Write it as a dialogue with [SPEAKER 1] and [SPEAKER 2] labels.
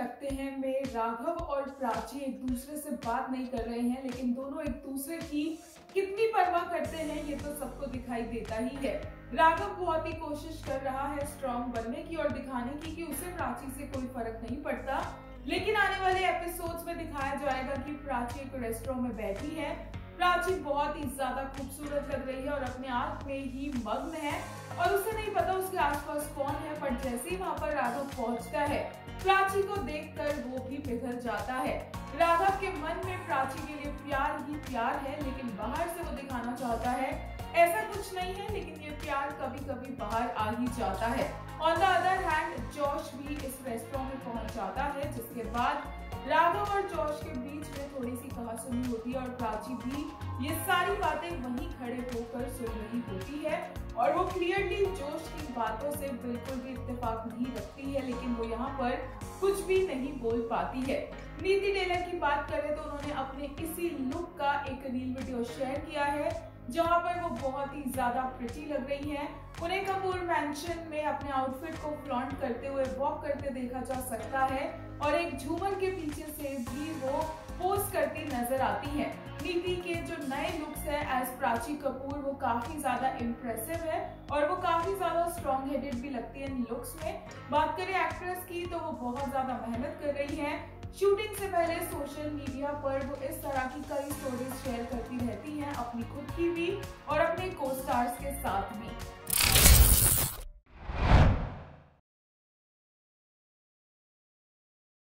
[SPEAKER 1] लगते हैं में राघव और प्राची एक दूसरे से बात नहीं कर रहे हैं, लेकिन दोनों एक दूसरे की कितनी परवाह करते हैं ये तो सबको दिखाई देता ही है। राघव बहुत ही कोशिश कर रहा है स्ट्रांग बनने की और दिखाने की कि उसे प्राची से कोई फर्क नहीं पड़ता, लेकिन आने वाले एपिसोड्स में दिखाया जाएगा कि प्राची एक रेस्टोरेंट में बैठी है। प्राची बहुत ही ज्यादा खूबसूरत लग रही है और अपने आप में ही मग्न है और उसे नहीं पता उसके आसपास कौन है, पर जैसे ही वहां पर राघव पहुंचता है प्राची को देखकर वो भी पिघल जाता है। राघव के मन में प्राची के लिए प्यार ही प्यार है, लेकिन बाहर से वो दिखाना चाहता है ऐसा कुछ नहीं है, लेकिन ये प्यार कभी कभी बाहर आ ही जाता है। On the other hand Josh भी इस रेस्टोरेंट में पहुंच जाता है, जिसके बाद राघव और जॉश के बीच में थोड़ी सी कहासुनी होती है और प्राची भी ये सारी बातें वहीं खड़े होकर सुन रही होती है और वो क्लियरली जॉश की बातों से बिल्कुल भी इत्तेफाक नहीं रखती है, लेकिन वो यहाँ पर कुछ भी नहीं बोल पाती है। नीति टेलर की बात करें तो उन्होंने अपने इसी लुक का एक रील वीडियो शेयर किया है जहां पर वो बहुत ही ज्यादा प्रिटी लग रही हैं। उन्हें कपूर मैंशन में अपने आउटफिट को फ्लॉन्ट करते हुए वॉक करते देखा जा सकता है और एक झूमर के पीछे से भी वो पोज करती नजर आती हैं। नीति के जो नए लुक्स है एज प्राची कपूर वो काफी ज्यादा इम्प्रेसिव है और वो काफी ज्यादा स्ट्रॉन्ग हेडेड भी लगती है इन लुक्स में। बात करें एक्ट्रेस की तो वो बहुत ज्यादा मेहनत कर रही है। शूटिंग से पहले सोशल मीडिया पर वो इस तरह की कई स्टोरीज शेयर करती रहती हैं, अपनी खुद की भी और अपने को स्टार्स के साथ भी।